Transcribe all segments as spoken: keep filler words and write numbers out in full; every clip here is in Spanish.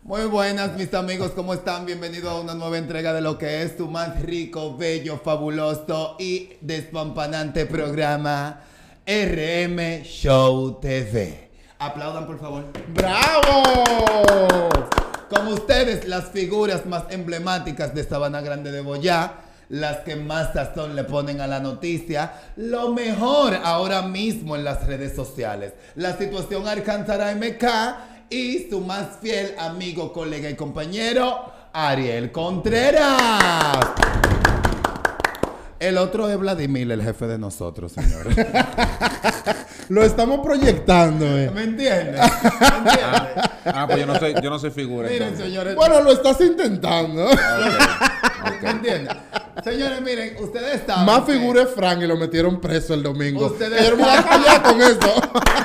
Muy buenas, mis amigos, ¿cómo están? Bienvenidos a una nueva entrega de lo que es tu más rico, bello, fabuloso y despampanante programa R M Show T V. Aplaudan, por favor. ¡Bravo! Con ustedes, las figuras más emblemáticas de Sabana Grande de Boyá, las que más sazón le ponen a la noticia, lo mejor ahora mismo en las redes sociales. La situación Alcántara M K y su más fiel amigo, colega y compañero, Ariel Contreras. El otro es Vladimir, el jefe de nosotros, señores. Lo estamos proyectando, eh. ¿Me entiendes? ¿Me entiendes? Ah, pues yo no soy, yo no soy figura. Miren, entonces. señores. Bueno, lo estás intentando. Okay, ¿Me okay. entiendes? Señores, miren, ustedes saben. Más que figura es Frank y lo metieron preso el domingo. Ustedes- Yo me voy a callar con eso.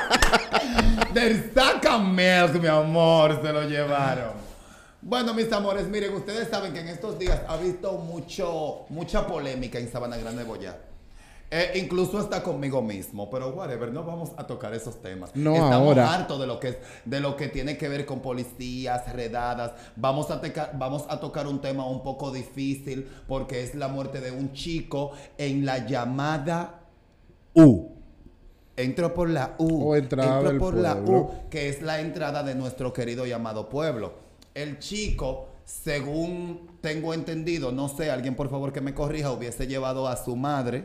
Del Sacamel, mi amor, se lo llevaron. Bueno, mis amores, miren, ustedes saben que en estos días ha visto mucho, mucha polémica en Sabana Grande de Boyá. Eh, incluso hasta conmigo mismo, pero whatever, no vamos a tocar esos temas. No, Estamos ahora. hartos de lo que es, de lo que tiene que ver con policías, redadas. Vamos a, teca- vamos a tocar un tema un poco difícil porque es la muerte de un chico en la llamada U. Entro por la U. O entrada Entro del por la pueblo. U, que es la entrada de nuestro querido y amado pueblo. El chico, según tengo entendido, no sé, alguien por favor que me corrija, hubiese llevado a su madre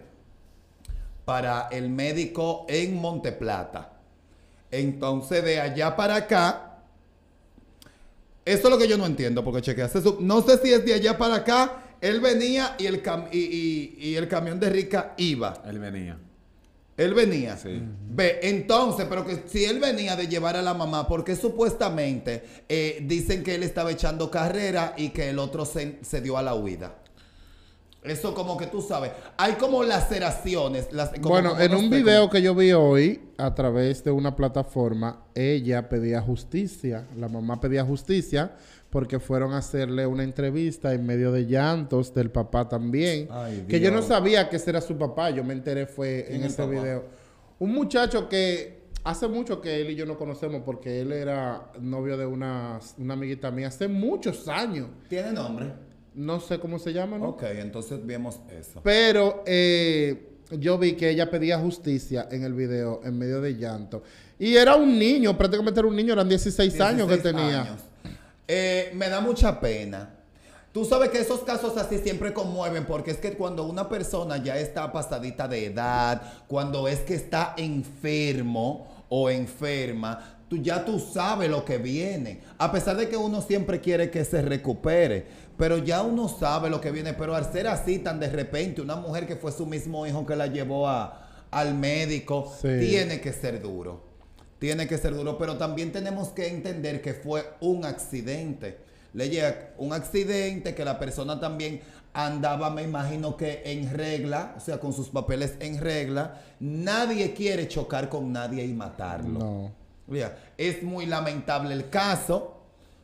para el médico en Monteplata. Entonces, de allá para acá, eso es lo que yo no entiendo, porque chequeaste su... No sé si es de allá para acá, él venía y el, cam- y, y- y el camión de Rica iba. Él venía. Él venía. Sí. Ve, entonces, pero que si él venía de llevar a la mamá, porque supuestamente eh, dicen que él estaba echando carrera y que el otro se, se dio a la huida. Eso como que tú sabes. Hay como laceraciones. Las, como- Bueno, como en no un sé, video como- que yo vi hoy a través de una plataforma, ella pedía justicia. La mamá pedía justicia porque fueron a hacerle una entrevista en medio de llantos del papá también. Ay, que yo no Dios. sabía que ese era su papá. Yo me enteré fue ¿Quién en es ese papá? video. Un muchacho que hace mucho que él y yo no conocemos porque él era novio de una, una amiguita mía hace muchos años. ¿Tiene nombre? No sé cómo se llama, ¿no? Ok, entonces vemos eso. Pero eh, yo vi que ella pedía justicia en el video en medio de llanto. Y era un niño, prácticamente era un niño, eran dieciséis, años que dieciséis tenía. años. Eh, me da mucha pena. Tú sabes que esos casos así siempre conmueven porque es que cuando una persona ya está pasadita de edad, cuando es que está enfermo o enferma, tú ya tú sabes lo que viene. A pesar de que uno siempre quiere que se recupere, pero ya uno sabe lo que viene. Pero al ser así tan de repente, una mujer que fue su mismo hijo que la llevó a, al médico, Sí. tiene que ser duro. Tiene que ser duro, pero también tenemos que entender que fue un accidente. Le llega un accidente que la persona también andaba, me imagino que en regla, o sea, con sus papeles en regla. Nadie quiere chocar con nadie y matarlo. No. Mira, es muy lamentable el caso,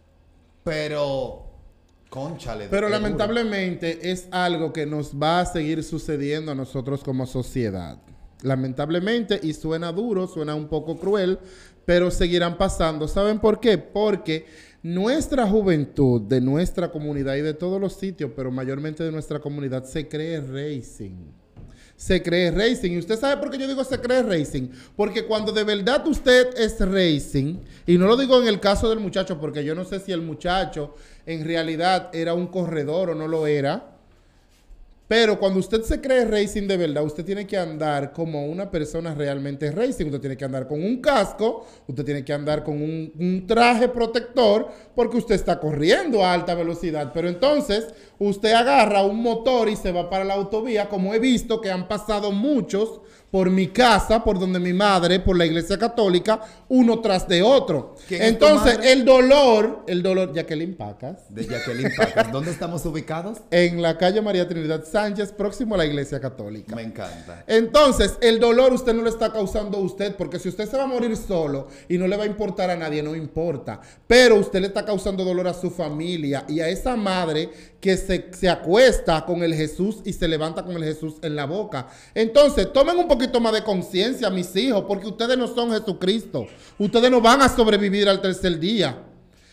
pero cónchale. Pero qué duro. lamentablemente es algo que nos va a seguir sucediendo a nosotros como sociedad. Lamentablemente, y suena duro, suena un poco cruel, pero seguirán pasando. ¿Saben por qué? Porque nuestra juventud de nuestra comunidad y de todos los sitios, pero mayormente de nuestra comunidad, se cree racing. Se cree racing. ¿Y usted sabe por qué yo digo se cree racing? Porque cuando de verdad usted es racing, y no lo digo en el caso del muchacho, porque yo no sé si el muchacho en realidad era un corredor o no lo era, pero cuando usted se cree racing de verdad, usted tiene que andar como una persona realmente racing. Usted tiene que andar con un casco, usted tiene que andar con un, un traje protector, porque usted está corriendo a alta velocidad. Pero entonces, usted agarra un motor y se va para la autovía, como he visto que han pasado muchos por mi casa, por donde mi madre, por la iglesia católica, uno tras de otro. ¿Quién es tu Entonces, madre? el dolor, el dolor, Jacqueline Pacas, De Jacqueline Pacas. ¿Dónde estamos ubicados? en la calle María Trinidad Sánchez, próximo a la iglesia católica. Me encanta. Entonces, el dolor usted no lo está causando a usted, porque si usted se va a morir solo y no le va a importar a nadie, no importa. Pero usted le está causando dolor a su familia y a esa madre que se, se acuesta con el Jesús y se levanta con el Jesús en la boca. Entonces, tomen un poquito más de conciencia, mis hijos, porque ustedes no son Jesucristo. Ustedes no van a sobrevivir al tercer día.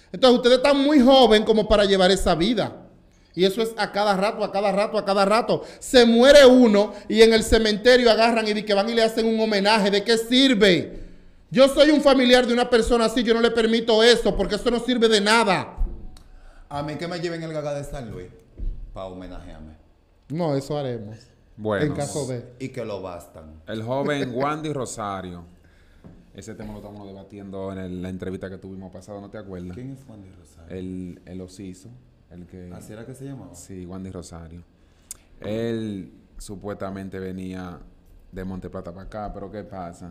Entonces ustedes están muy joven como para llevar esa vida. Y eso es a cada rato, a cada rato, a cada rato. Se muere uno y en el cementerio agarran y di que van y le hacen un homenaje. ¿De qué sirve? Yo soy un familiar de una persona así, yo no le permito eso porque eso no sirve de nada. A mí que me lleven el Gaga de San Luis para homenajearme. No, eso haremos. Bueno, En caso de... Y que lo bastan. el joven Wandy Rosario. Ese tema lo estamos debatiendo en el- la entrevista que tuvimos pasado, ¿no te acuerdas? ¿Quién es Wandy Rosario? El, el osiso, el que... ¿Así era que se llamaba? Sí, Wandy Rosario. Él supuestamente venía de Monteplata para acá, pero ¿qué pasa?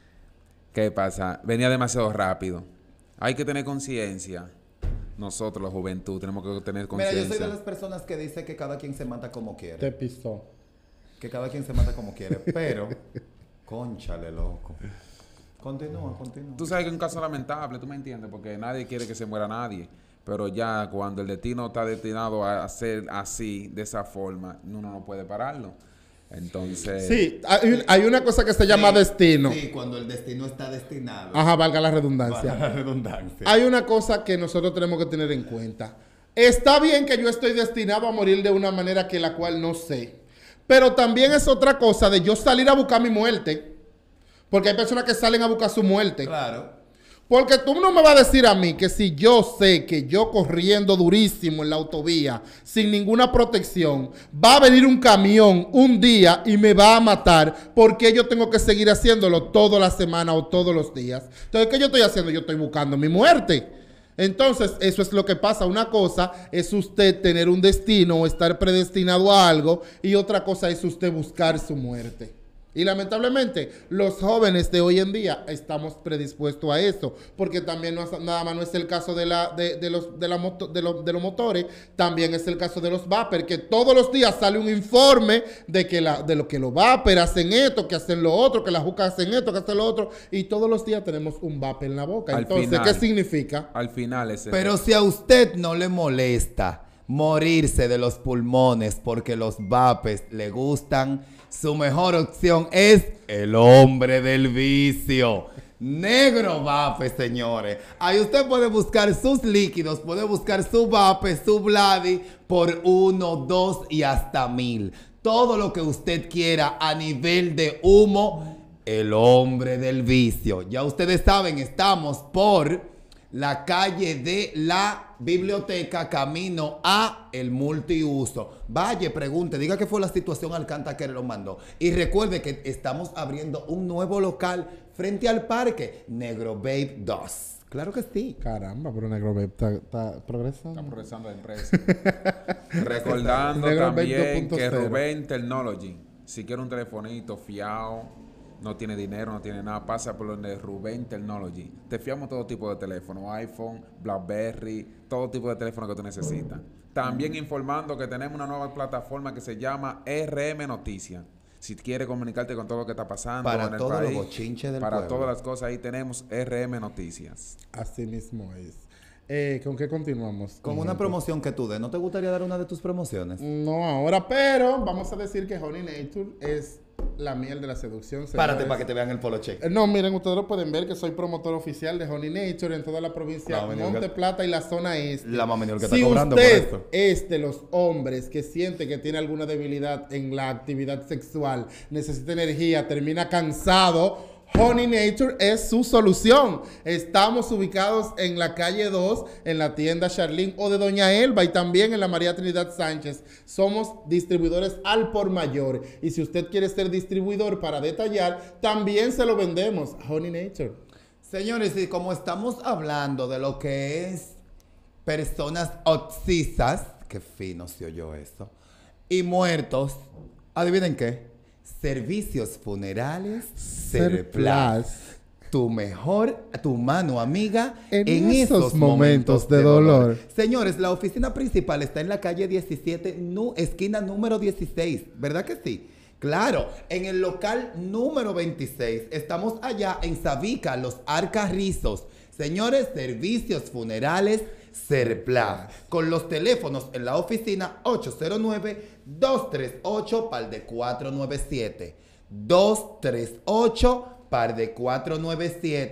¿Qué pasa? Venía demasiado rápido. Hay que tener conciencia. Nosotros, la juventud, tenemos que tener Mira, yo soy de conciencia. las personas que dice que cada quien se mata como quiere. Te pisó. Que cada quien se mata como quiere. Pero, cónchale, loco. Continúa, continúa. Tú sabes que es un caso lamentable, tú me entiendes, porque nadie quiere que se muera nadie. Pero ya cuando el destino está destinado a ser así, de esa forma, uno no puede pararlo. Entonces, Sí, hay, hay una cosa que se llama Sí, destino. Sí, cuando el destino está destinado. Ajá, valga la Para redundancia. la redundancia. Hay una cosa que nosotros tenemos que tener en cuenta. Está bien que yo estoy destinado a morir de una manera que la cual no sé. Pero también es otra cosa de yo salir a buscar mi muerte. Porque hay personas que salen a buscar su muerte. Claro. Porque tú no me vas a decir a mí que si yo sé que yo corriendo durísimo en la autovía, sin ninguna protección, va a venir un camión un día y me va a matar, porque yo tengo que seguir haciéndolo toda la semana o todos los días. Entonces, ¿qué yo estoy haciendo? Yo estoy buscando mi muerte. Entonces, eso es lo que pasa. Una cosa es usted tener un destino o estar predestinado a algo, y otra cosa es usted buscar su muerte. Y lamentablemente, los jóvenes de hoy en día estamos predispuestos a eso, porque también no es- nada más no es el caso de, la, de, de los, de, la moto- de, los, de los motores, también es el caso de los vapers, que todos los días sale un informe de, que la, de lo que los vapers hacen esto, que hacen lo otro, que las jucas hacen esto, que hacen lo otro, y todos los días tenemos un vaper en la boca. Al Entonces, final- ¿qué significa? al final ese... Pero si a usted no le molesta morirse de los pulmones porque los vapes le gustan, su mejor opción es el hombre del vicio. Negro vape, señores. Ahí usted puede buscar sus líquidos, puede buscar su vape, su Vladi por uno, dos y hasta mil. Todo lo que usted quiera a nivel de humo, el hombre del vicio. Ya ustedes saben, estamos por la calle de la biblioteca, camino a el multiuso. Vaya, pregunte, diga qué fue la situación Alcántara que lo mandó. Y recuerde que estamos abriendo un nuevo local frente al parque, Negro Babe dos. Claro que sí. Caramba, pero Negro Babe está, está progresando. Está progresando la empresa. Recordando Negro también veinte punto que cero. Rubén Technology, si quiere un telefonito fiado, no tiene dinero, no tiene nada, pasa por donde Rubén Technology. Te fiamos todo tipo de teléfono, iPhone, BlackBerry, todo tipo de teléfono que tú necesitas. También informando que tenemos una nueva plataforma que se llama R M Noticias. Si quieres comunicarte con todo lo que está pasando Para en el todos los país, bochinches del para pueblo. todas las cosas, ahí tenemos R M Noticias. Así mismo es. Eh, ¿Con qué continuamos? Con una promoción que tú des, ¿no te gustaría dar una de tus promociones? No ahora, pero vamos a decir que Honey Nature es la miel de la seducción. Párate señores. para que te vean el polo check. Eh, No, miren, ustedes lo pueden ver que soy promotor oficial de Honey Nature en toda la provincia No, de menor, Monte que- Plata y la zona este. La más menor que si está cobrando por usted esto. es de los hombres que siente que tiene alguna debilidad en la actividad sexual, necesita energía, termina cansado, Honey Nature es su solución. Estamos ubicados en la calle dos, en la tienda Charlene o de Doña Elba, y también en la María Trinidad Sánchez. Somos distribuidores al por mayor. Y si usted quiere ser distribuidor para detallar, también se lo vendemos. Honey Nature. Señores, y como estamos hablando de lo que es personas oxisas, qué fino se oyó eso, y muertos, adivinen qué, servicios funerales Serplas. Tu mejor, tu mano amiga En en, esos esos momentos momentos de de, dolor. dolor. Señores, la oficina principal está en la calle diecisiete, nu- esquina número dieciséis, ¿verdad que sí? Claro, en el local número veintiséis, estamos allá en Sabica, Los Arcarrizos. Señores, servicios funerales Serplas, con los teléfonos en la oficina ocho cero nueve, dos tres ocho, par de cuatro nueve siete, dos tres ocho, par de cuatro nueve siete.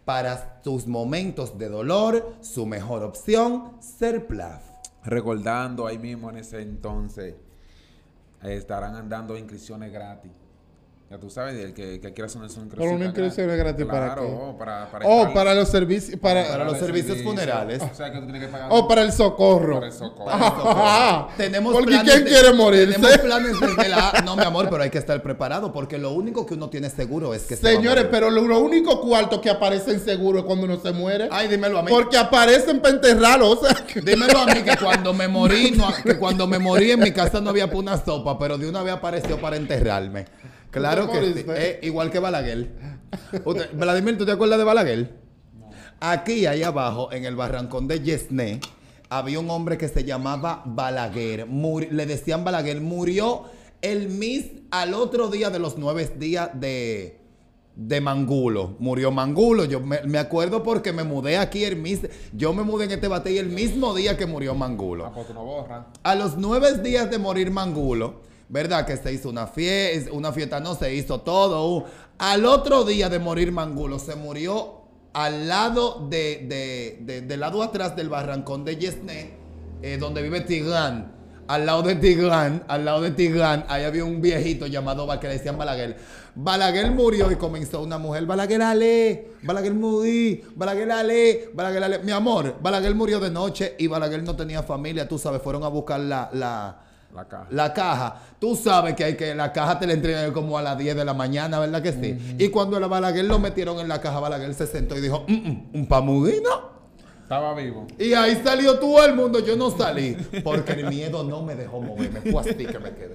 Para tus momentos de dolor, su mejor opción, Serplaf. Recordando ahí mismo en ese entonces, eh, estarán andando inscripciones gratis. Ya tú sabes, el que, que quiera hacer una inscripción Por una inscripción es gratis, ¿para claro, qué? oh, para, para Oh, entrar- para los servicios, para, Para los servicios funerales. O sea, que tú tienes que pagar. oh, para el socorro. Para el socorro. Ah, Tenemos porque planes ¿quién de- quiere morirse? Tenemos planes desde la... No, mi amor, pero hay que estar preparado porque lo único que uno tiene seguro es que se va a Señores, morir. pero lo, lo único cuarto que aparece en seguro es cuando uno se muere. Ay, dímelo a mí. Porque aparecen para enterrarlo, o sea, que- Dímelo a mí que cuando me morí, no, que cuando me morí en mi casa no había pa' una sopa, pero de una vez apareció para enterrarme. Claro ¿Tú te que sí. moriste? Eh, igual que Balaguer. Usted- Vladimir, ¿tú te acuerdas de Balaguer? Aquí, ahí abajo, en el barrancón de Yesné, había un hombre que se llamaba Balaguer. Muri- le decían Balaguer. Murió el mis al otro día de los nueve días de, de Mangulo. Murió Mangulo. Yo me, me acuerdo porque me mudé aquí el mis. Yo me mudé en este batey el mismo día que murió Mangulo. Ah, pues tú no borras. A los nueve días de morir Mangulo, ¿verdad? Que se hizo una fiesta, una fiesta no, se hizo todo. uh. Al otro día de morir Mangulo, se murió al lado de, de, de- del lado atrás del barrancón de Yesné, eh, donde vive Tigrán. Al lado de Tigrán, al lado de Tigrán, ahí había un viejito llamado, Ba- que le decían Balaguer. Balaguer murió y comenzó una mujer, Balaguer Ale, Balaguer Mudí, Balaguer Ale, Balaguer Ale. Mi amor, Balaguer murió de noche y Balaguer no tenía familia, tú sabes, fueron a buscar la, la, La caja. la caja. Tú sabes que hay que la caja te la entregan como a las diez de la mañana, ¿verdad que sí? Y cuando a Balaguer lo metieron en la caja, Balaguer se sentó y dijo, "Mm, mm, un pamudino. Estaba vivo. Y ahí salió todo el mundo, yo no salí, porque el miedo no me dejó moverme, fue así que me quedé.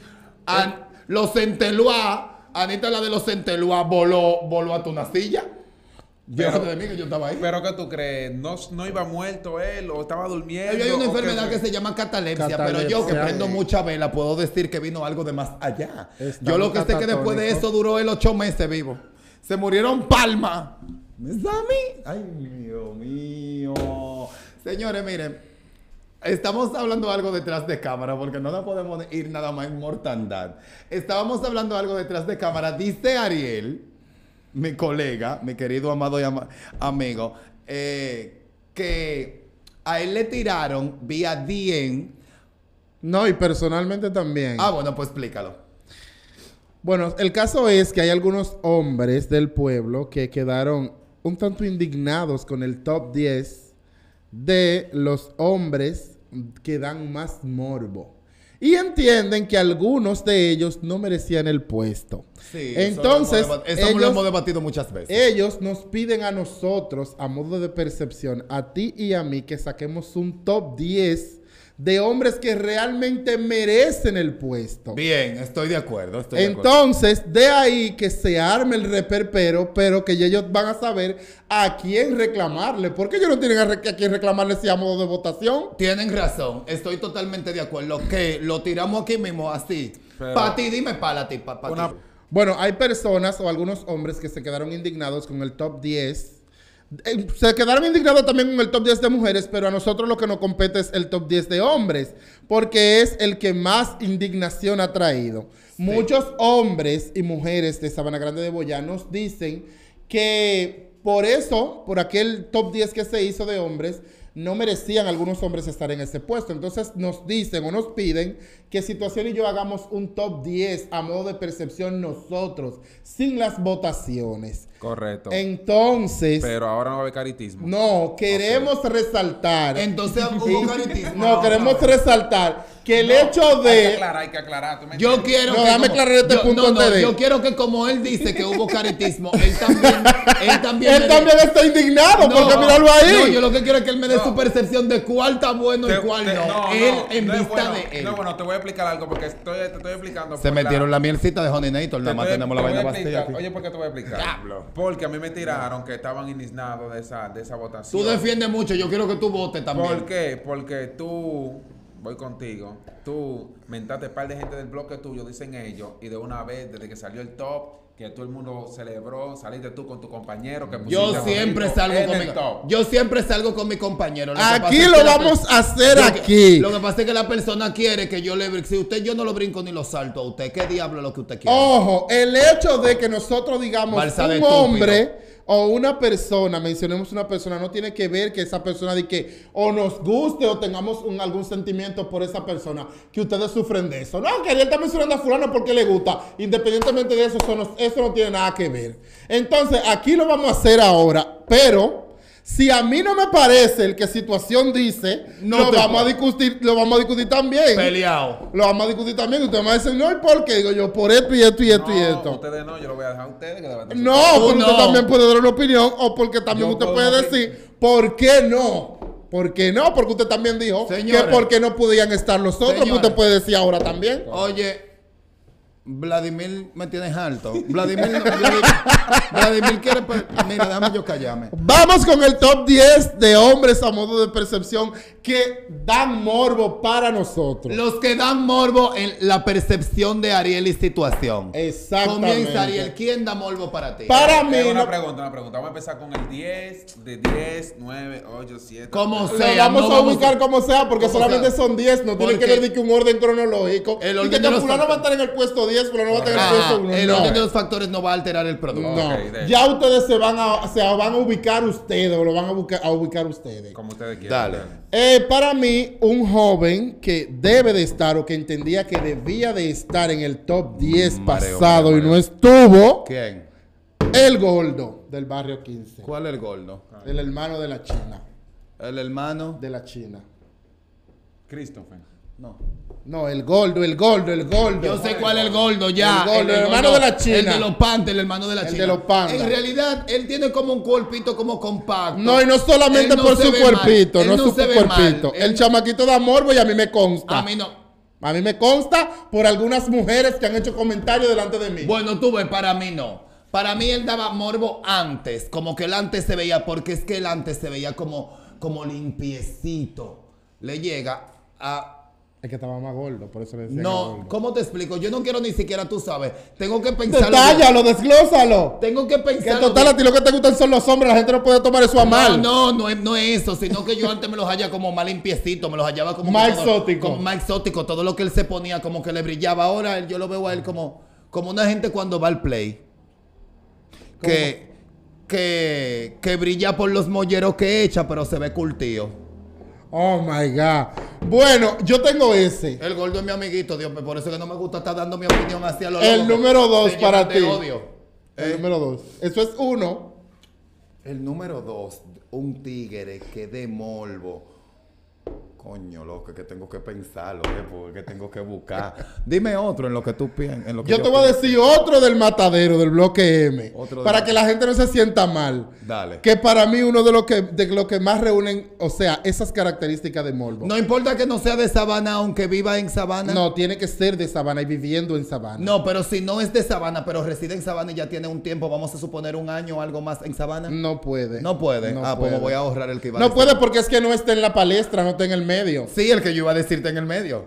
An- los Centeluá, Anita la de los Centeluá voló, voló a tu nacilla. Llévate de mí que yo estaba ahí. ¿Pero qué tú crees? ¿No, no iba muerto él o estaba durmiendo? Hay una o qué enfermedad fue? que se llama catalepsia, Catalepsia, pero yo que sí. prendo mucha vela puedo decir que vino algo de más allá. Está Yo lo que sé que después de catatónico. eso duró él ocho meses vivo. Se murieron palmas. ¿Es a mí? Ay, Dios mío. Señores, miren, estamos hablando algo detrás de cámara porque no nos podemos ir nada más en mortandad. Estábamos hablando algo detrás de cámara. Dice Ariel, mi colega, mi querido amado y ama- amigo, eh, que a él le tiraron vía D M. No, y personalmente también. Ah, bueno, pues explícalo. Bueno, el caso es que hay algunos hombres del pueblo que quedaron un tanto indignados con el top diez de los hombres que dan más morbo. Y entienden que algunos de ellos no merecían el puesto. Sí, Entonces, eso, lo hemos, debat- eso lo ellos- hemos debatido muchas veces. Ellos nos piden a nosotros, a modo de percepción, a ti y a mí, que saquemos un top diez de hombres que realmente merecen el puesto. Bien, estoy de acuerdo. Estoy de acuerdo. Entonces, de ahí que se arme el reperpero, pero que ya ellos van a saber a quién reclamarle. Porque ellos no tienen a, re- a quién reclamarle si a modo de votación. Tienen razón, estoy totalmente de acuerdo que lo tiramos aquí mismo así. Pero- Para ti, dime para ti, para Una- ti. Bueno, hay personas o algunos hombres que se quedaron indignados con el top diez. Eh, Se quedaron indignados también con el top diez de mujeres, pero a nosotros lo que nos compete es el top diez de hombres, porque es el que más indignación ha traído. Muchos hombres y mujeres de Sabana Grande de Boyá nos dicen que por eso, por aquel top diez que se hizo de hombres, no merecían algunos hombres estar en ese puesto. Entonces nos dicen o nos piden que Situación y yo hagamos un top diez a modo de percepción nosotros, sin las votaciones. Correcto. Entonces, Pero ahora no va a haber caritismo. no, queremos resaltar. Entonces hubo caritismo. no, queremos resaltar que el No, hecho Hay que de... aclarar, hay que aclarar. ¿tú me Yo entiendes? quiero No, que déjame como- aclarar este yo, punto no, antes no, de- yo quiero que como él dice que hubo caritismo, él también, él también, Él me también dé- está indignado, No, porque míralo ahí. No, yo lo que quiero es que él me dé No. su percepción de cuál está bueno y Te- cuál te- no. Él en no es vista bueno, de él. No, bueno, te voy a explicar algo porque estoy, te estoy explicando. Se por metieron la mielcita de Honey Nator, Te nada más estoy- tenemos la te voy vaina a vacía explicar. aquí. Oye, ¿por qué te voy a explicar? Diablo. Porque a mí me tiraron que estaban indignados de esa, de esa votación. Tú defiendes mucho, yo quiero que tú votes también. ¿Por qué? Porque tú, voy contigo, tú mentaste un par de gente del bloque tuyo, dicen ellos, y de una vez, desde que salió el top, que todo el mundo celebró, saliste tú con tu compañero, que pusiste Yo a siempre Rodrigo salgo en con el mi top. Yo siempre salgo con mi compañero. Lo que Aquí pasa es lo que la vamos per- a hacer Yo- aquí. Lo que pasa es que la persona quiere que yo le brinque. Si usted yo no lo brinco ni lo salto a usted, ¿qué diablo es lo que usted quiere? Ojo, el hecho de que nosotros digamos Balsa de un estúpido. hombre o una persona, mencionemos una persona, no tiene que ver que esa persona de que o nos guste o tengamos un, algún sentimiento por esa persona, que ustedes sufren de eso. No, que Ariel está mencionando a fulano porque le gusta. Independientemente de eso, eso no, eso no tiene nada que ver. Entonces, aquí lo vamos a hacer ahora, pero si a mí no me parece el que situación dice, No lo, te vamos a puedo. discutir, lo vamos a discutir también. Peleado. Lo vamos a discutir también. Ustedes me dicen, no, ¿y por qué? Digo yo, por esto y esto y esto No, y esto. ustedes no, yo lo voy a dejar a ustedes que levanten su- No, Tú porque no. usted también puede dar una opinión o porque también Yo usted puedo puede opinar. decir, ¿por qué no? ¿Por qué no? Porque usted también dijo Señores. que por qué no podían estar los otros, Señores. usted puede decir ahora también. Oye, Vladimir me tienes alto. Vladimir, no- Vladimir, Vladimir quiere... pe- Mira, déjame yo callarme. Vamos con el top diez de hombres a modo de percepción que dan morbo para nosotros. Los que dan morbo en la percepción de Ariel y situación. Exactamente. Comienza, Ariel. ¿Quién da morbo para ti? Para mí, Eh, una no- pregunta, una pregunta. Vamos a empezar con el diez, de diez, nueve, ocho, siete. Como lo sea, vamos no a ubicar como sea, porque como solamente sea. son diez, no tiene que Porque ver de que un orden cronológico. el y orden que de los fulano va a factores. estar en el puesto diez, fulano va a estar en el Ajá, puesto uno. el No. orden de los factores no va a alterar el producto. No, Ok, de- ya ustedes se van a, se van a ubicar ustedes o lo van a, buscar, a ubicar ustedes. Como ustedes quieran. Dale. Eh, para mí, un joven que debe de estar o que entendía que debía de estar en el top diez Mareo, pasado mareo, y no mareo. estuvo, ¿Quién? el gordo del barrio quince. ¿Cuál es el gordo? El hermano de la China. El hermano. De la China. Christopher. No. No, el gordo, el gordo, el gordo. Yo sé cuál es el gordo ya. El gordo, el hermano de la China. El de los pandas, el hermano de la El China. de los pandas. En realidad, él tiene como un cuerpito como compacto. No, y no solamente Él no por se su ve cuerpito, mal. no Él su se ve cuerpito. mal. El Él- chamaquito da morbo y a mí me consta. A mí no. A mí me consta por algunas mujeres que han hecho comentarios delante de mí. Bueno, tú ves, para mí no. Para mí él daba morbo antes. Como que él antes se veía, porque es que él antes se veía como, como limpiecito. Le llega a... Es que estaba más gordo, por eso le decía que No, gordo. ¿cómo te explico? Yo no quiero ni siquiera, tú sabes. Tengo que pensarlo. bien. Detállalo, desglósalo. Tengo que Que pensarlo. total bien. a ti lo que te gustan son los hombres, la gente no puede tomar eso a mal. No, no, no es, no es eso, sino que yo antes me los hallaba como más limpiecito, me los hallaba como Más que todo- exótico. como más exótico, todo lo que él se ponía como que le brillaba. Ahora él- yo lo veo a él como, como una gente cuando va al play. Que, que, que brilla por los molleros que echa, pero se ve curtido. Oh my God. Bueno, yo tengo ese. El gordo es mi amiguito, Dios, por eso es que no me gusta estar dando mi opinión hacia lo El loco, número dos se para llenan de ti. odio. El Eh, número dos. Eso es uno. El número dos, un tigre que de morbo. Coño, loco, que tengo que pensarlo, que, porque tengo que buscar. Dime otro en lo que tú piensas. En lo que Yo te voy a pienso. decir otro del matadero, del bloque M. Otro del para matadero. que la gente no se sienta mal. Dale. Que para mí uno de los que, de los que más reúnen, o sea, esas características de morbo. No importa que no sea de Sabana, aunque viva en Sabana. No, tiene que ser de Sabana y viviendo en Sabana. No, pero si no es de Sabana, pero reside en Sabana y ya tiene un tiempo, vamos a suponer un año o algo más en Sabana. No puede. No puede. No ah, puede. pues me voy a ahorrar el que iba a No decir. puede porque es que no está en la palestra, no está en el medio. Sí, el que yo iba a decirte en el medio.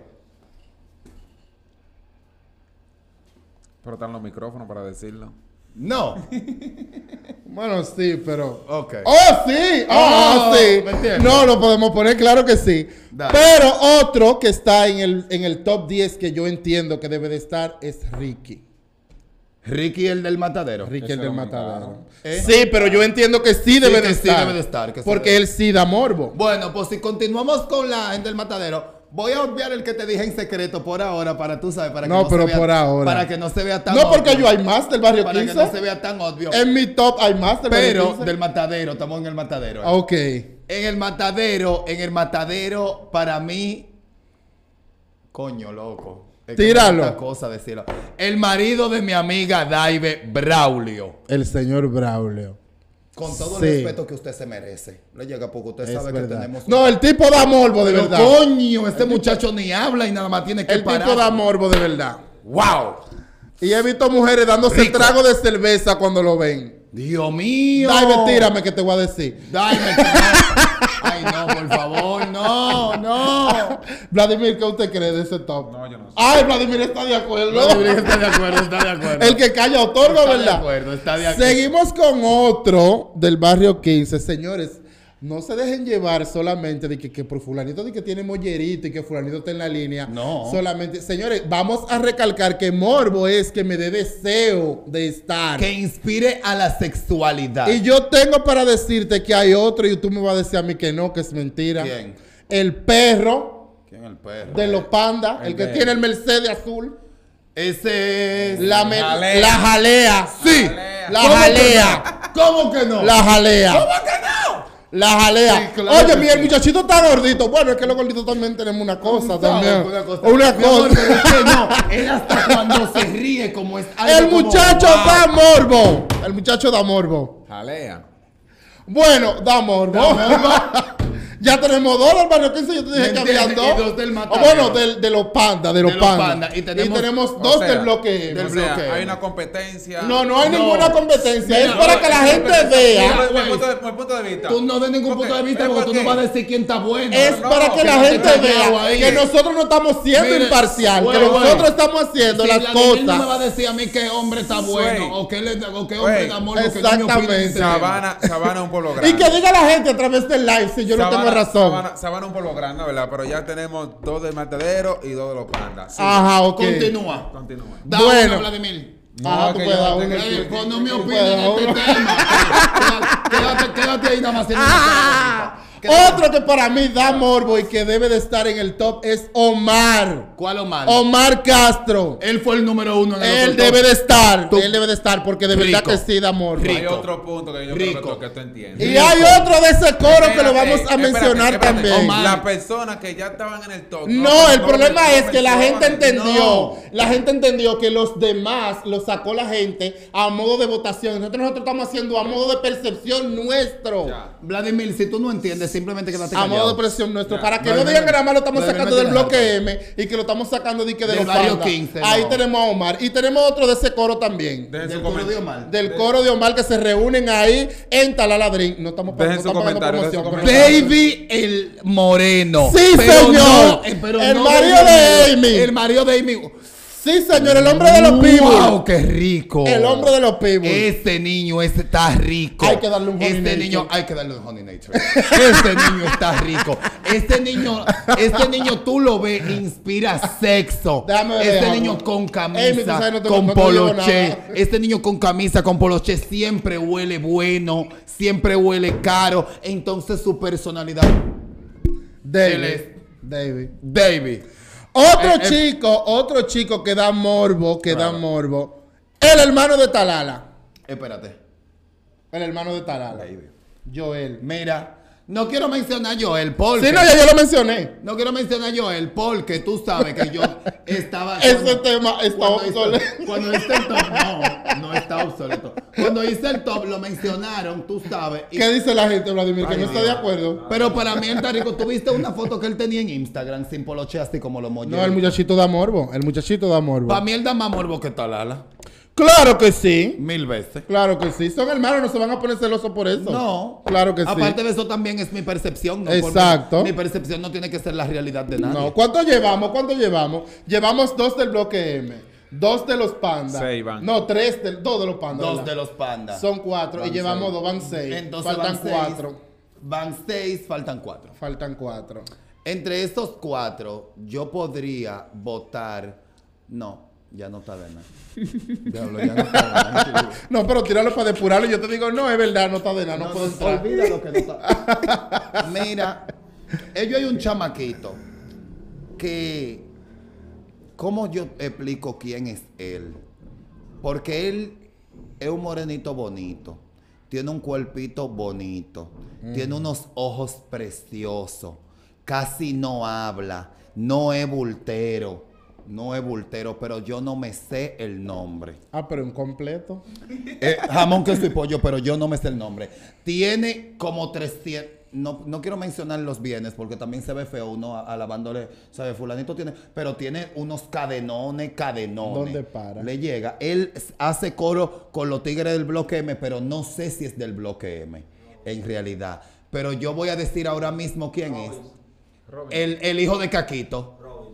Pero están los micrófonos para decirlo. No. Bueno, sí, pero... Ok. ¡Oh, sí! ¡Oh, Oh, sí! ¿me entiendes? No, lo podemos poner, claro que sí. Dale. Pero otro que está en el, en el top diez que yo entiendo que debe de estar es Ricky. Ricky, el del matadero. Ricky Ese el del es matadero. dominicano. ¿Eh? Sí, pero yo entiendo que sí debe que de sí estar. debe de estar, que sí porque debe. él sí da morbo. Bueno, pues si continuamos con la gente del matadero, voy a obviar el que te dije en secreto por ahora, para tú sabes, para que No, no, pero se vea, por ahora. para que no se vea tan No, porque obvio, yo hay más del barrio para que quince. no se vea tan obvio. En mi top hay más del barrio Pero quince. del matadero, estamos en el matadero. eh. Ok. En el matadero, en el matadero, para mí, coño, loco. Es que me da Tíralo. esta cosa decirlo. El marido de mi amiga Daive Braulio. El señor Braulio. Con todo Sí. el respeto que usted se merece. Le llega porque usted Es sabe que verdad. tenemos... No, el tipo da morbo de Pero verdad. coño, este muchacho ni habla y nada más tiene que El parar. tipo da morbo de verdad. ¡Wow! Y he visto mujeres dándose Rico. trago de cerveza cuando lo ven. Dios mío. Daive, tírame que te voy a decir. Daive, que no. Ay, no, por favor, no, no. Vladimir, ¿qué usted cree de ese top? No, yo no sé. Ay, Vladimir está de acuerdo. Vladimir está de acuerdo, está de acuerdo. El que calla otorga, Está de ¿verdad? acuerdo, está de acuerdo. Seguimos con otro del barrio quince. Señores, No se dejen llevar solamente de que, que por fulanito de que tiene mollerito y que fulanito está en la línea. No. Solamente, señores, vamos a recalcar que morbo es que me dé deseo de estar. Que inspire a la sexualidad. Y yo tengo para decirte que hay otro y tú me vas a decir a mí que no, que es mentira. ¿Quién? El perro ¿Quién es el perro? de los pandas, el, El que de- tiene el Mercedes azul. Ese es... La, me- Jalea. la jalea. Sí. Jalea. La ¿Cómo que jalea. no? ¿Cómo que no? La jalea. ¿Cómo que no? La jalea. Sí, claro Oye, que mi sí. el muchachito está gordito. Bueno, es que los gorditos también tenemos una cosa también. Una cosa. Una Mi amor, cosa. pero es que no. Él hasta cuando se ríe como es algo El como, muchacho wow. da morbo. El muchacho da morbo. Jalea. Bueno, da morbo. Ya tenemos dos del barrio quince. Yo te dije ¿Me que habían entiendes? dos. Y dos del Oh, matadero. bueno, del- de los pandas, de los De los pandas. pandas. Y Y tenemos- tenemos, O dos sea, del bloque M. del O sea, bloque. hay una competencia. No, no hay No. ninguna competencia. Mira, es para no, que la es gente competencia. vea. Mi Mira, punto de- mi punto de vista. Tú no des ningún ¿Por punto qué? de vista ¿Pero porque por tú no qué? vas a decir quién está bueno. Es No, para que la quédate gente callado vea ahí. que nosotros no estamos siendo Mire, imparcial, güey, que güey. nosotros estamos haciendo Si las Vladimir no me va a cosas. decir a mí qué hombre está bueno Güey. o qué, le, o qué hombre Güey. da amor, lo que Exactamente. niño opina en este tema. Sabana, Sabana es un pueblo grande. Y que diga la gente a través del live si yo no Sabana- tengo razón. Sabana, Sabana es un pueblo grande, ¿verdad? Pero ya tenemos dos del matadero y dos de los pandas. Sí. Ajá, ok. Continúa. Continúa. Da Bueno. uno, Vladimir. No, Ajá, tú que puedes yo dar no uno. tengo- Oye, pues no me Tú opines puedes en dar este uno. tema. Quédate, quédate ahí nada más. haciendo Ah, una cosa. otro que para mí da morbo y que debe de estar en el top es Omar. ¿Cuál Omar? Omar Castro. Él fue el número uno en el Él otro debe top. de estar. Tú- Él debe de estar porque de verdad Rico. que sí da morbo. Rico. Hay otro punto que yo Rico. creo que tú entiendes. Y hay otro de ese coro que lo vamos a Espérate, mencionar espérate. también. Omar. Las personas que ya estaban en el top. No, el no problema no es que la gente mencionen. entendió, no. la gente entendió que los demás lo sacó la gente a modo de votación. Nosotros, nosotros estamos haciendo a modo de percepción nuestro. Ya. Vladimir, si tú no entiendes, simplemente quédate A callado. modo de percepción nuestro. Ya. Para que No, no, no, digan no. que nada más lo estamos No, sacando no, del no, bloque no. M y que lo estamos sacando de, que de Del los barrio pandas. quince, Ahí no. tenemos a Omar. Y tenemos otro de ese coro también. Dejen Del su coro de comentario. Omar. Del coro de Omar que se reúnen ahí en Talaladrín. No estamos, pa- no Dejen su estamos pagando comentario, dejen su promoción. comentario. Baby el Moreno. Sí, Pero señor. no, eh, pero El no marido del de Moreno. Amy. El marido de Amy. Sí, señor, el hombre de los pibos. ¡Wow, qué rico! El hombre de los pibos. Ese niño ese está rico. Hay que darle un honey Este nature. niño, hay que darle un honey nature. Este niño está rico. Este niño, este niño tú lo ves, inspira sexo. Déjame ver, Este déjame. niño con Amy, tú camisa, sabes, no te- con no te digo poloche. nada. Este niño con camisa, con poloche, siempre huele bueno, siempre huele caro. Entonces su personalidad. Él es David. David. David. Otro Eh, eh. chico, otro chico que da morbo, que da Claro. morbo. El hermano de Talala. Espérate. El hermano de Talala. David. Joel. Mira, no quiero mencionar a Joel porque... Sí, no, ya yo lo mencioné. No quiero mencionar a Joel porque tú sabes que yo estaba... Ese cuando- tema está cuando hice- obsoleto. Cuando hice el top, no, no está obsoleto. Cuando hice el top lo mencionaron, tú sabes. y- ¿Qué dice la gente, Vladimir? Que Ay, no está de Dios. acuerdo. Pero para mí el tarico, ¿tú viste una foto que él tenía en Instagram sin poloche así como lo molleros? No, el muchachito da morbo. El muchachito da morbo. Para mí él da más morbo que Talala. Claro que sí. Mil veces. Claro que sí. Son hermanos, no se van a poner celosos por eso. No. Claro que sí. Aparte de eso también es mi percepción. ¿no? Por Exacto. Mi, mi percepción no tiene que ser la realidad de nadie. No, ¿cuánto llevamos? ¿Cuánto llevamos? Llevamos dos del bloque M, dos de los pandas. Seis van. No, tres, del, dos de los pandas. Dos ¿verdad? de los pandas. Son cuatro Van y llevamos seis. dos, van seis. Entonces Faltan van seis. cuatro. Van seis, faltan cuatro. Faltan cuatro. Entre estos cuatro, yo podría votar. No, ya no está de nada. Diablo, ya no está de nada. No, pero tíralo para depurarlo. Yo te digo, no, es verdad, no está de nada, no, No, puedo no, entrar. olvida lo que no está. Mira, ellos hay un chamaquito que. ¿Cómo yo explico quién es él? Porque él es un morenito bonito. Tiene un cuerpito bonito. Tiene unos ojos preciosos. Casi no habla. No es bultero. No es bultero, pero yo no me sé el nombre. Ah, pero un completo. Eh, jamón, queso y pollo, pero yo no me sé el nombre. Tiene como trescientos... No, no quiero mencionar los bienes porque también se ve feo uno alabándole. ¿Sabe? Fulanito tiene... Pero tiene unos cadenones, cadenones. ¿Dónde para? Le llega. Él hace coro con los tigres del bloque M, pero no sé si es del bloque M, en realidad. Pero yo voy a decir ahora mismo quién es. El, el hijo de Caquito.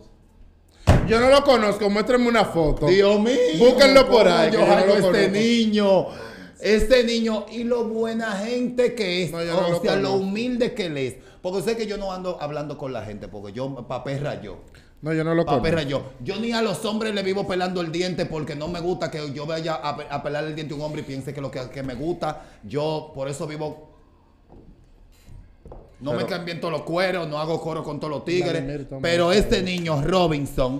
Yo no lo conozco, muéstrenme una foto. Dios mío. Búsquenlo por ¿cómo ahí, Yo que yo no hallo lo este conozco. niño. Este niño y lo buena gente que es, No, yo no o lo sea, lo conozco. humilde que él es. Porque sé que yo no ando hablando con la gente, porque yo, pa' perra yo. No, yo no lo Pa' conozco. perra yo. Yo ni a los hombres le vivo pelando el diente porque no me gusta que yo vaya a, pe- a pelar el diente a un hombre y piense que lo que, que me gusta. Yo por eso vivo. No Pero- me cambian todos los cueros, no hago coro con todos los tigres. Vladimir, toma Pero eso. este niño Robinson.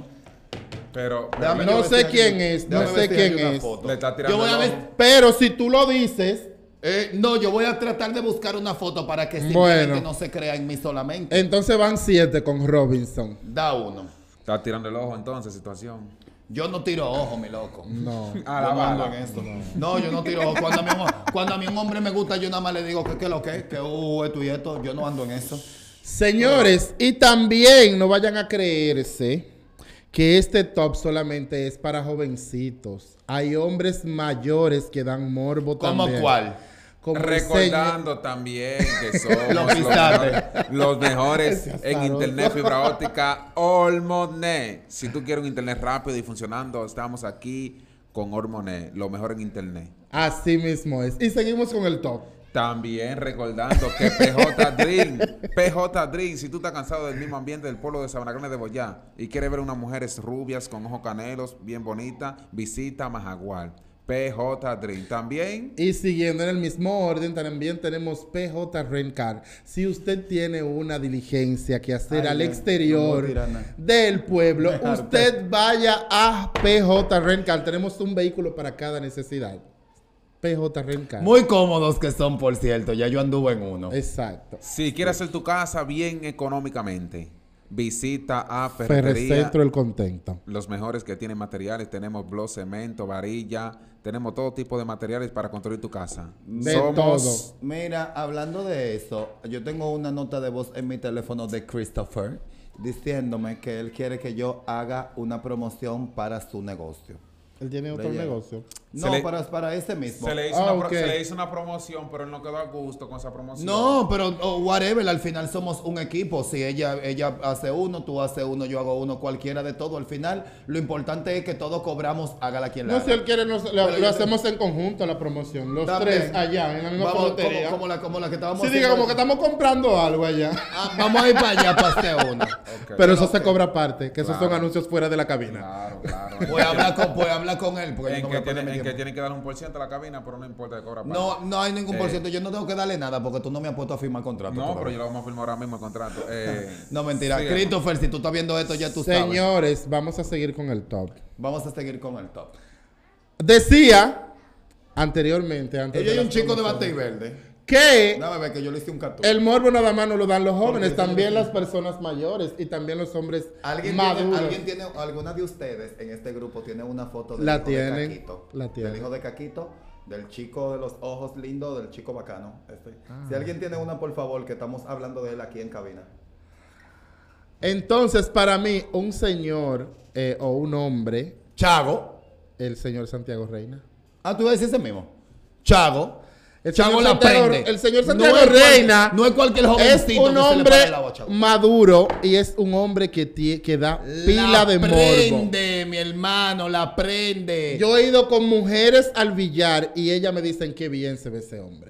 Pero, pero déjame No yo ver sé si hay quién una- es, no déjame sé ver si hay quién una es. foto. le está tirando Yo voy a el ver. ojo. Pero si tú lo dices, Eh, no, yo voy a tratar de buscar una foto para que Bueno. simplemente no se crea en mí solamente. entonces van siete con Robinson. Da uno. Está tirando el ojo entonces, situación. Yo no tiro ojo, mi loco. No. A Yo la no ando bala. en eso. No, yo no tiro ojo. Cuando a, mí, un- cuando a mí un hombre me gusta, yo nada más le digo que qué lo que es, que uh, esto y esto. Yo no ando en eso. Señores, y también no vayan a creerse que este top solamente es para jovencitos. Hay hombres mayores que dan morbo ¿Cómo también. cuál? Como el Recordando también que somos Los los, pistates. mejores, los mejores Ese en azaroso. internet fibra óptica Ormonet. Si tú quieres un internet rápido y funcionando, estamos aquí con Ormonet, lo mejor en internet. Así mismo es. Y seguimos con el top. También recordando que P J Dream, P J Dream, si tú estás cansado del mismo ambiente del pueblo de Sabana Grande de Boyá y quieres ver unas mujeres rubias con ojos canelos, bien bonitas, visita Majagual. P J Dream. También Y siguiendo en el mismo orden, también tenemos P J Rencar. Si usted tiene una diligencia que hacer Ay, al no, no exterior voy a tirar nada. del pueblo, Me harté. usted vaya a P J Rencar. Tenemos un vehículo para cada necesidad. P J Rencar. Muy cómodos que son, por cierto. Ya yo anduve en uno. Exacto. si quieres hacer tu casa bien económicamente, visita a Ferretería. Ferrecentro El Contento. Los mejores que tienen materiales, tenemos bloc, cemento, varilla, tenemos todo tipo de materiales para construir tu casa. De Somos todo. Mira, hablando de eso, yo tengo una nota de voz en mi teléfono de Christopher diciéndome que él quiere que yo haga una promoción para su negocio. Él tiene otro llega. negocio. No, Se le- para, para ese mismo. Se le, hizo Ah, una pro- ok. se le hizo una promoción, pero él no quedó a gusto con esa promoción. No, pero oh, whatever, al final somos un equipo. Si ella ella hace uno, tú haces uno, yo hago uno, cualquiera de todo. Al final, lo importante es que todos cobramos, hágala quien la No, haga. si él quiere, nos- lo, Pero lo yo- hacemos en conjunto la promoción. Los También. tres allá, en la misma Vamos, ferretería. como, como la, como la que estábamos Sí, diga, haciendo- como que estamos comprando algo allá. Ah, vamos a ir para allá para hacer uno. Ok. Pero eso ok. se cobra aparte, que esos son Claro. anuncios fuera de la cabina. Claro, claro. Voy a hablar con, voy a hablar con él. Porque yo en no que, voy a perder tiene, mi en que tiempo. tienen que dar un por ciento a la cabina, pero no importa que cobra aparte. No, no hay ningún por Eh, ciento. Yo no tengo que darle nada porque tú no me has puesto a firmar contrato. No, todavía. pero yo lo vamos a firmar ahora mismo el contrato. Eh, No, mentira. sigue. Christopher, si tú estás viendo esto, ya tú sabes. Señores, vamos a seguir con el top. Vamos a seguir con el top. Decía anteriormente, antes Ella de hay las un chico de bate y promociones, verde. que Dame ver que yo le hice un cartón. el morbo nada más no lo dan los jóvenes, Porque también sí. las personas mayores y también los hombres ¿Alguien maduros. tiene, ¿Alguien tiene, alguna de ustedes en este grupo tiene una foto del La hijo tienen, de Caquito? la tienen. Del hijo de Caquito, del chico de los ojos lindos, del chico bacano. Este. Ah. Si alguien tiene una, por favor, que estamos hablando de él aquí en cabina. Entonces, para mí, un señor eh, o un hombre, Chago. el señor Santiago Reina. Ah, tú decís ese mismo. Chago. El Chago señor la Santiago- prende. el señor Santiago no es cual- Reina no es cualquier Es jovencito un que se le hombre para el agua, Chago. maduro y es un hombre que, tie- que da pila La de morbo. prende, mi hermano, la prende. Yo he ido con mujeres al billar y ellas me dicen qué bien se ve ese hombre.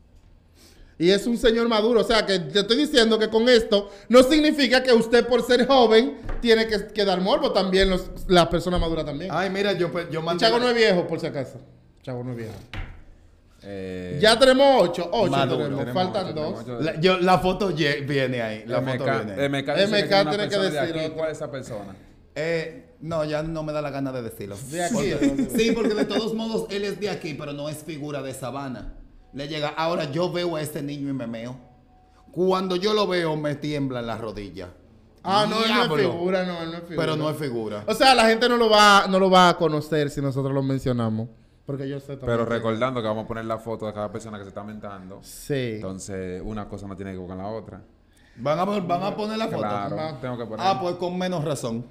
Y es un señor maduro. O sea, que te estoy diciendo que con esto no significa que usted por ser joven tiene que, que dar morbo. También los, las personas maduras también. Ay, mira, yo, yo Y mandé... Chago no es viejo, por si acaso. Chago no es viejo. Eh, Ya tenemos ocho. Ocho Maduro. tenemos. tenemos Faltan ocho, dos. tenemos ocho. La, yo, la foto ye- viene ahí. La M K, foto viene ahí. M K dice M K que tiene una tiene que persona de decir aquí. otra. ¿Cuál es esa persona? Eh, no, ya no me da la gana de decirlo. De aquí. Porque- sí, porque de todos modos él es de aquí, pero no es figura de Sabana. Le llega. Ahora yo veo a ese niño y me meo. Cuando yo lo veo me tiembla en la rodilla. Ah, no, él no es Diablo. figura, no, él no es figura. Pero no es figura. O sea, la gente no lo va, no lo va a conocer si nosotros lo mencionamos. Porque yo sé también. Pero que- recordando que vamos a poner la foto de cada persona que se está mentando. Sí. Entonces, una cosa no tiene que ver con la otra. ¿Van a, van a poner la foto? Claro, Ma- tengo que poner. Ah, pues con menos razón.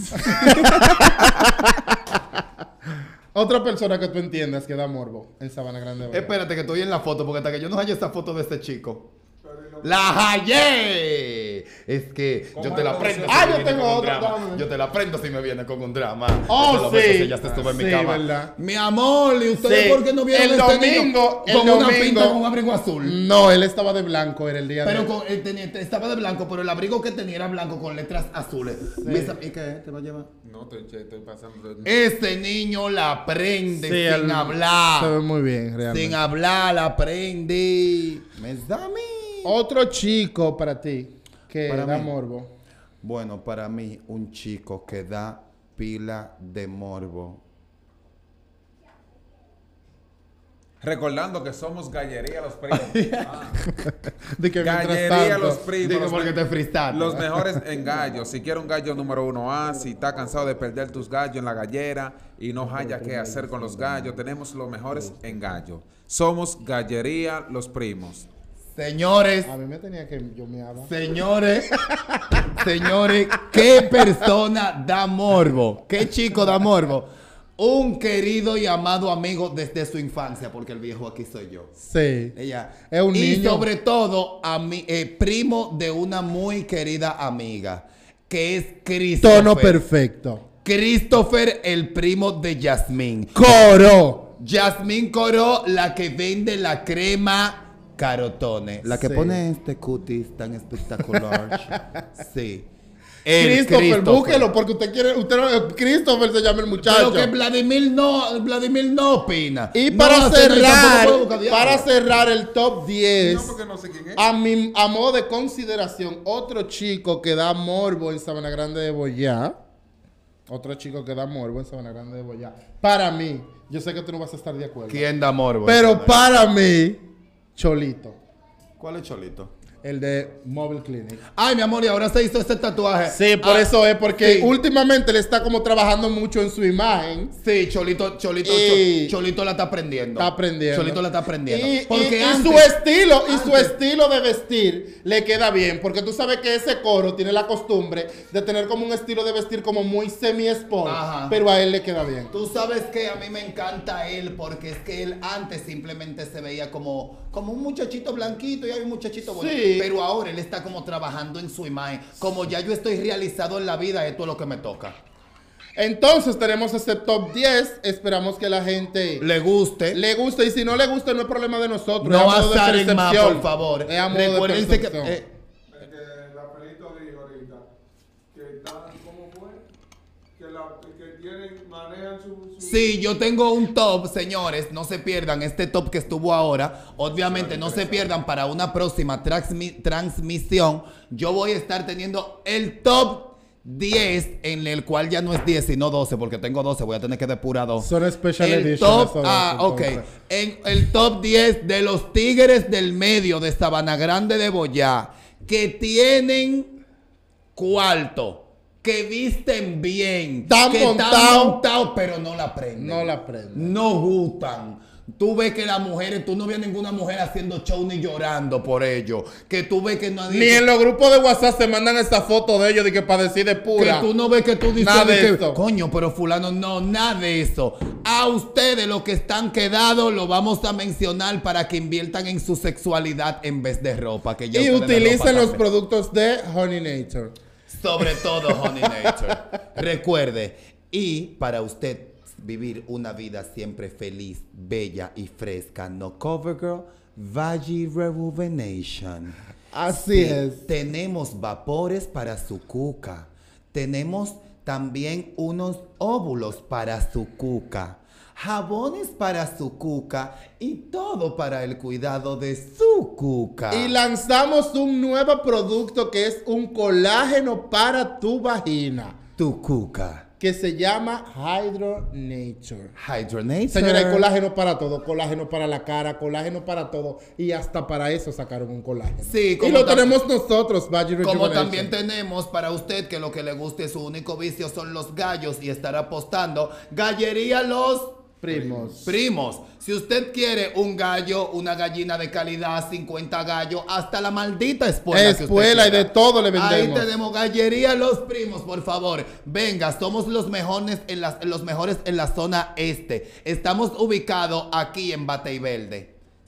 Otra persona que tú entiendas que da morbo en Sabana Grande. ¿verdad? Espérate que estoy en la foto, porque hasta que yo no hallé esa foto de este chico. ¡La hallé! que, es que yo ¿Cómo te la es? prendo. Ah, si me yo viene tengo con un otro, drama. dame. Yo te la prendo si me viene con un drama. Oh, Yo te lo beso sí. si ella se sube en mi Sí, cama. verdad. Mi amor, ¿y ustedes Sí. por qué no vieron El este niño domingo, el con una domingo. pinta con un abrigo azul? No, él estaba de blanco, era el día Pero de... con, él tenía- estaba de blanco, pero el abrigo que tenía era blanco con letras azules. Me sa- ¿Y qué? ¿Te va a llevar? No, estoy, che, estoy pasando. Ese niño la prende Sí, sin él hablar. Se ve muy bien, realmente. Sin hablar, la prende. ¿Me da a mí? Otro chico para ti que Para da mí. morbo. Bueno, para mí, un chico que da pila de morbo. Recordando que somos Gallería Los Primos. Ah. De que mientras Gallería tanto- Los Primos. Digo los porque me- te fristaste. Los mejores en gallos. Si quieres un gallo número uno A, si estás cansado de perder tus gallos en la gallera y no haya qué hacer con los gallos, tenemos los mejores en gallo. Somos Gallería Los Primos. Señores, A mí me tenía que... Yo me haga. señores, señores, ¿qué persona da morbo? ¿Qué chico da morbo? Un querido y amado amigo desde su infancia, porque el viejo aquí soy yo. Sí. Ella. Es un y niño. sobre todo, a mi, eh, primo de una muy querida amiga, que es Christopher. Tono perfecto. Christopher, el primo de Yasmín. Coro. Yasmín Coro, la que vende la crema Carotone. La que Sí. pone este cutis tan espectacular. Sí. El Christopher, búsquelo porque usted quiere... Usted no, Christopher se llama el muchacho. Pero que Vladimir no, Vladimir no opina. Y No, para usted no, cerrar, tampoco puedo buscar diablo. para cerrar el top diez, No, porque no sé quién es. a, mi, a modo de consideración, otro chico que da morbo en Sabana Grande de Boyá, otro chico que da morbo en Sabana Grande de Boyá, para mí, yo sé que tú no vas a estar de acuerdo, ¿Quién da morbo? pero para mí, Cholito, ¿Cuál es Cholito? el de Mobile Clinic. Ay, mi amor, y ahora se hizo ese tatuaje. Sí, por Ah, eso es, porque sí. últimamente él está como trabajando mucho en su imagen. Sí, Cholito, Cholito, Y- Cho- Cholito la está aprendiendo. Está aprendiendo. Cholito la está aprendiendo. Y, porque y- y antes, su estilo, y su antes- estilo de vestir le queda bien. Porque tú sabes que ese coro tiene la costumbre de tener como un estilo de vestir como muy semi-sport. Ajá. Pero a él le queda bien. Tú sabes que a mí me encanta él porque es que él antes simplemente se veía como, como un muchachito blanquito y hay un muchachito bueno. Sí. Pero ahora él está como trabajando en su imagen. Como ya yo estoy realizado en la vida, esto es lo que me toca. Entonces tenemos este top diez. Esperamos que la gente Le guste. le guste. Y si no le gusta, no es problema de nosotros. no es a modo de azaren más, percepción. por favor. Es a modo de Recuérdense que... percepción. eh, El que Rafaelito dijo ahorita, que están, ¿cómo fue? Que, la, que tienen, manejan su... su Sí, yo tengo un top, señores. No se pierdan este top que estuvo ahora. Obviamente, no se pierdan para una próxima transmi- transmisión. Yo voy a estar teniendo el top diez, en el cual ya no es diez, sino doce, porque tengo doce. Voy a tener que depurar dos. Son special El edition, top, eso, ah, ok. entonces. En el top diez de los Tigres del Medio de Sabana Grande de Boyá, que tienen cuarto, que visten bien, Están que montados. están montados, pero no la prenden. No la prenden. No gustan. Tú ves que las mujeres, tú no ves ninguna mujer haciendo show ni llorando por ello. Que tú ves que nadie... Ni en los grupos de WhatsApp se mandan esa foto de ellos de que para decir de Que pura. tú no ves que tú dices Nada de que, eso. coño, pero fulano, no, nada de eso. A ustedes los que están quedados lo vamos a mencionar para que inviertan en su sexualidad en vez de ropa. Que ya Y ustedes de utilicen ropa los también. productos de Honey Nature. Sobre todo Honey Nature. Recuerde, y para usted vivir una vida siempre feliz, bella y fresca, no CoverGirl, Vaggie Rejuvenation. Así Sí, es. Tenemos vapores para su cuca. Tenemos también unos óvulos para su cuca. Jabones para su cuca y todo para el cuidado de su cuca. Y lanzamos un nuevo producto que es un colágeno para tu vagina. Tu cuca. Que se llama Hydro Nature. Hydronature. Señora, hay colágeno para todo. Colágeno para la cara, colágeno para todo. Y hasta para eso sacaron un colágeno. Sí, y como lo tam- tenemos nosotros, Vaggie Como Rejuvenation. también tenemos para usted que lo que le guste, su único vicio son los gallos y estar apostando. Gallería Los Primos. Primos. Si usted quiere un gallo, una gallina de calidad, cincuenta gallos, hasta la maldita espuela. que usted Espuela y quiera. de todo le vendemos. Ahí tenemos Gallería Los Primos, por favor. Venga, somos los mejores en la, los mejores en la zona este. Estamos ubicados aquí en Batey Verde.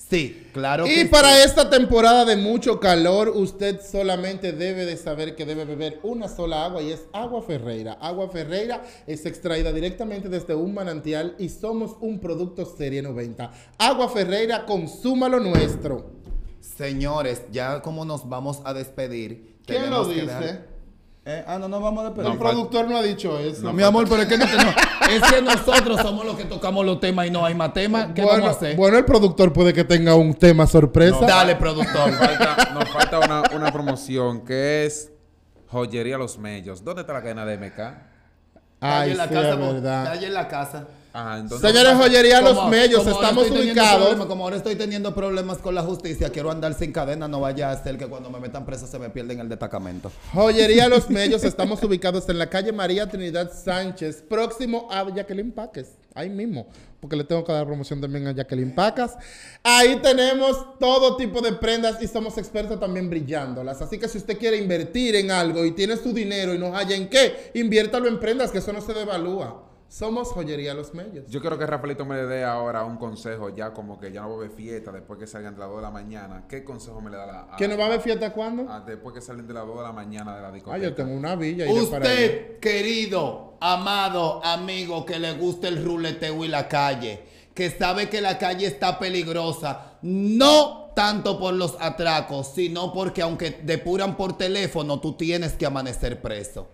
Sí, claro Y que para sí. esta temporada de mucho calor, usted solamente debe de saber que debe beber una sola agua y es Agua Ferreira. Agua Ferreira es extraída directamente desde un manantial y somos un producto Serie noventa. Agua Ferreira, consuma lo nuestro. Señores, ya como nos vamos a despedir. ¿Quién tenemos lo que dice? dejar- Eh, ah, no nos vamos a despedir. El productor no ha dicho eso. No, mi amor, pero es que, no, no, es que nosotros somos los que tocamos los temas y no hay más temas. ¿Qué bueno, vamos a hacer? bueno, el productor puede que tenga un tema sorpresa. Dale, productor. Nos falta, nos falta una, una promoción que es Joyería Los Mellos. ¿Dónde está la cadena de M K? Calle Ay, en la sí, casa, es verdad. calle en la casa. Ajá, entonces. Señores, Joyería Los Como- Mellos, como ahora estamos estoy teniendo ubicados. problemas, como ahora estoy teniendo problemas con la justicia, quiero andar sin cadena, no vaya a ser que cuando me metan preso se me pierden el destacamento. Joyería Los Mellos, estamos ubicados en la calle María Trinidad Sánchez, próximo a Jacqueline Paques, ahí mismo, porque le tengo que dar promoción también a Jacqueline Pacas. Ahí tenemos todo tipo de prendas y somos expertos también brillándolas. Así que si usted quiere invertir en algo y tiene su dinero y no haya en qué, inviértalo en prendas, que eso no se devalúa. Somos Joyería Los Mellos. Yo quiero que Rafaelito me dé ahora un consejo, ya como que ya no va a haber fiesta después que salgan de las dos de la mañana. ¿Qué consejo me le da la, a, ¿Que no va a haber fiesta cuándo? a- después que salen de las dos de la mañana de la Ah, discoteca? yo tengo una villa. iré para allá. Usted, querido, amado amigo, que le gusta el ruleteo y la calle, que sabe que la calle está peligrosa, no tanto por los atracos, sino porque aunque depuran por teléfono, tú tienes que amanecer preso.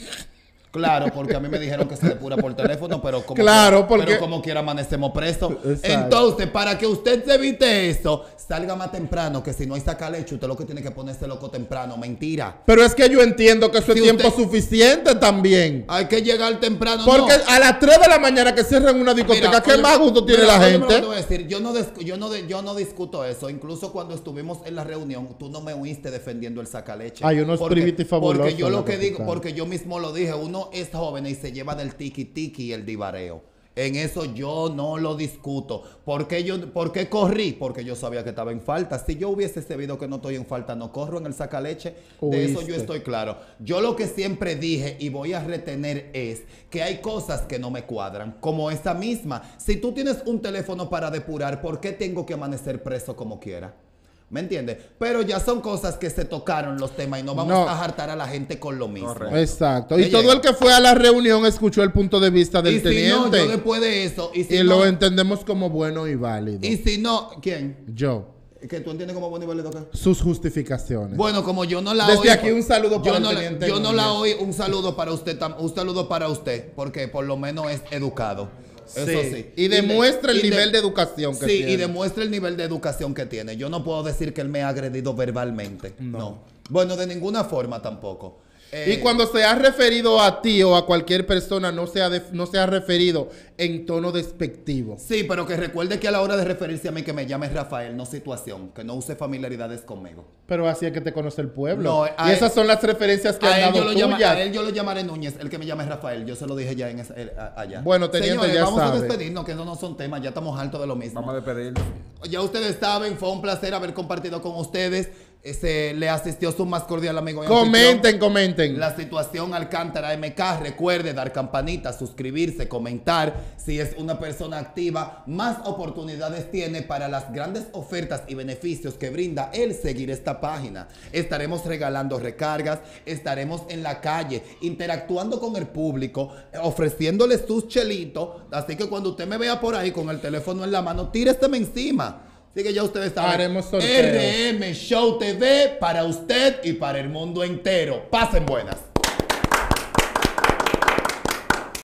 Claro, porque a mí me dijeron que se depura por teléfono, pero como, Claro, quiera, porque- pero como quiera amanecemos presos. Exacto. Entonces, para que usted se evite eso, salga más temprano, que si no hay sacalecho, usted lo que tiene que ponerse loco temprano. Mentira. Pero es que yo entiendo que eso Si es tiempo usted- suficiente también. Hay que llegar temprano. Porque no. a las tres de la mañana que cierran una discoteca, Mira, ¿qué oye, más gusto tiene mira, la óyeme lo que gente? te voy a decir. Yo no, dis- yo, no de- yo no discuto eso. Incluso cuando estuvimos en la reunión, tú no me oíste defendiendo el sacaleche. Hay unos Porque- primitos fabulosos Porque yo en lo la que digo, capital. porque yo mismo lo dije, uno es joven y se lleva del tiki tiki y el divareo. En eso yo no lo discuto. ¿Por qué, yo, ¿Por qué corrí? Porque yo sabía que estaba en falta. Si yo hubiese sabido que no estoy en falta, no corro en el sacaleche. De eso yo Huiste. estoy claro. Yo lo que siempre dije y voy a retener es que hay cosas que no me cuadran, como esa misma. Si tú tienes un teléfono para depurar, ¿por qué tengo que amanecer preso como quiera? ¿Me entiendes? Pero ya son cosas que se tocaron los temas y no vamos No. a hartar a la gente con lo mismo. Correcto. Exacto. ¿Qué Y todo llega? el que fue a la reunión escuchó el punto de vista del Y si no, teniente. yo después de eso, y si y no, lo entendemos como bueno y válido. y si no, ¿quién? Yo. ¿Que tú entiendes como bueno y válido acá? Sus justificaciones. Bueno, como yo no la Desde oí. aquí un saludo yo para no el la- teniente Yo no la Núñez. oí. Un saludo para usted. tam- Un saludo para usted. Porque por lo menos es educado. Eso Sí. sí. Y demuestra el y nivel de educación que sí, tiene. y demuestra el nivel de educación que tiene. Yo no puedo decir que él me ha agredido verbalmente. No. Bueno, de ninguna forma tampoco. Eh, Y cuando se ha referido a ti o a cualquier persona, no se ha, def- no se ha referido en tono despectivo. Sí, pero que recuerde que a la hora de referirse a mí que me llame Rafael, no situación. Que no use familiaridades conmigo. Pero así es que te conoce el pueblo. No, y a esas él- son las referencias que A han él, yo dado lo llama- tuyas. a él yo lo llamaré Núñez, el que me llame Rafael. Yo se lo dije ya en esa- el- a- allá. Bueno, teniente, Señores, ya vamos a sabe. despedirnos, que no, no son temas, ya estamos hartos de lo mismo. Vamos a despedir. Ya ustedes saben, fue un placer haber compartido con ustedes. Ese, le asistió su más cordial amigo y anfitrión. Comenten, comenten. La situación Alcántara M K. Recuerde dar campanita, suscribirse, comentar. Si es una persona activa, más oportunidades tiene para las grandes ofertas y beneficios que brinda el seguir esta página. Estaremos regalando recargas, estaremos en la calle interactuando con el público, ofreciéndole sus chelitos. Así que cuando usted me vea por ahí con el teléfono en la mano, tíreseme encima. Así que ya ustedes saben. Haremos sorteo. R M Show T V para usted y para el mundo entero. Pasen buenas.